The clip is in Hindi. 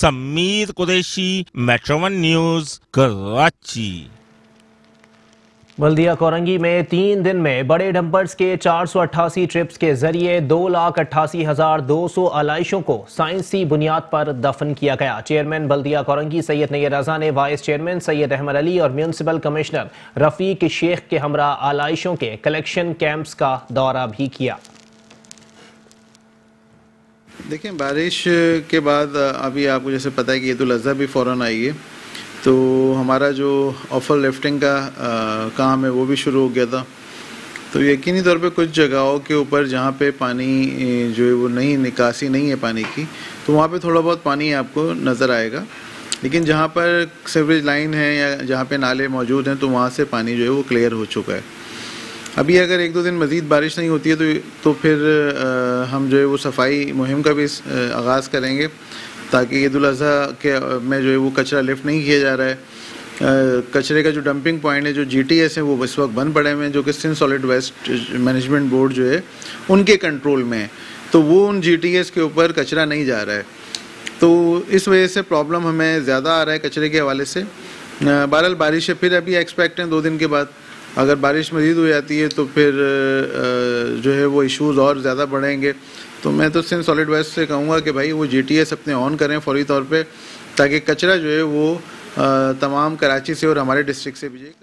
Sameer Qureshi, metro one news, Karachi. Baldia Korangi में 3 दिन में बड़े डंपर्स के 488 ट्रिप्स के जरिए 2,88,200 आलाइशों को साइंसी बुनियाद पर दफन किया गया। चेयरमैन बल्दिया कोरंगी सैयद नैयर रजा ने वाइस चेयरमैन सैयद अहमद अली और म्यूनसिपल कमिश्नर रफीक शेख के हमरा आलाइशों के कलेक्शन कैंप्स का दौरा भी किया। देखें, बारिश के बाद अभी आपको जैसे पता है कि ईद उल अज़हा भी फ़ौरन आई है, तो हमारा जो ऑफर लिफ्टिंग का काम है वो भी शुरू हो गया था। तो यकीनी तौर पे कुछ जगहों के ऊपर जहाँ पे पानी जो है वो निकासी नहीं है पानी की, तो वहाँ पे थोड़ा बहुत पानी आपको नज़र आएगा। लेकिन जहाँ पर सीवरेज लाइन है या जहाँ पे नाले मौजूद हैं, तो वहाँ से पानी जो है वो क्लियर हो चुका है। अभी अगर 1-2 दिन मज़ीद बारिश नहीं होती है तो फिर हम जो है वो सफाई मुहिम का भी आगाज़ करेंगे, ताकि ईद उल अज़हा के में जो है वो कचरा लिफ्ट नहीं किया जा रहा है। कचरे का जो डंपिंग पॉइंट है, जो GTS है, वो इस वक्त बंद पड़े हुए हैं, जो कि Sindh solid waste management board जो है उनके कंट्रोल में है, तो वो उन GTS के ऊपर कचरा नहीं जा रहा है। तो इस वजह से प्रॉब्लम हमें ज़्यादा आ रहा है कचरे के हवाले से। बहरहाल बारिश फिर अभी एक्सपेक्ट हैं 2 दिन के बाद, अगर बारिश मज़ीद हो जाती है तो फिर जो है वो इश्यूज़ और ज़्यादा बढ़ेंगे। तो मैं तो सिंध सॉलिड वेस्ट से कहूँगा कि भाई वो GTS अपने ऑन करें फौरी तौर पे, ताकि कचरा जो है वो तमाम कराची से और हमारे डिस्ट्रिक्ट से भी